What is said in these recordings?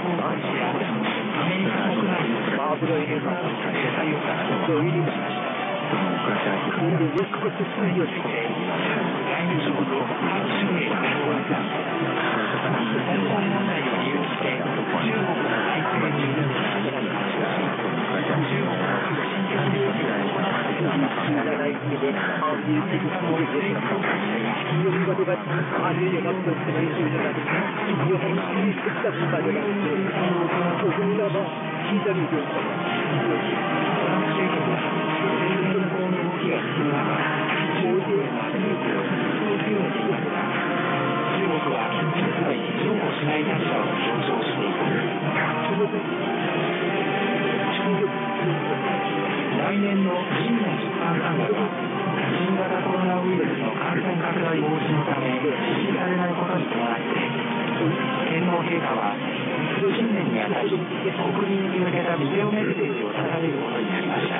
公開しやアメリカ国内のスマートフォン映画の制裁を行うとしました。国際について外務省の各種兵が報じた香港問題を理由にして中国の台北にいるのが中国の核心的な措置が行われています。アメリカの政府関係者が来年の新年出版産業は新型コロナウイルスの感染拡大防止のため実施されないことに伴って天皇陛下は新年にあたり国民に向けたビデオメッセージを出されることになりました。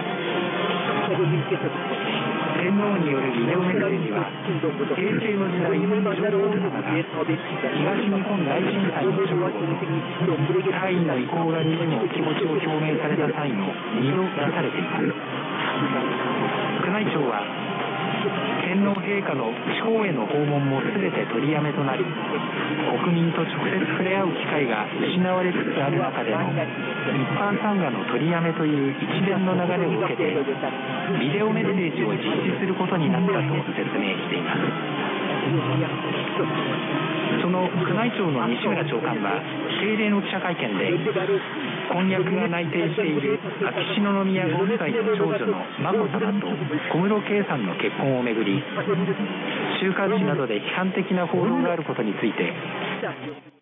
天皇によるビデオメッセージは平成の時代上皇さまが東日本大震災の直後と退位の意向がにじむお気持ちを表明された際の2度出されています。宮内庁は天皇陛下の地方への訪問も全て取りやめとなり国民と直接触れ合う機会が失われつつある中での一般参賀の取りやめという一連の流れを受けてビデオメッセージを実施することになったと説明しています。その宮内庁の西村長官は定例の記者会見で婚約が内定している秋篠宮ご夫妻の長女の眞子さまと小室圭さんの結婚をめぐり週刊誌などで批判的な報道があることについて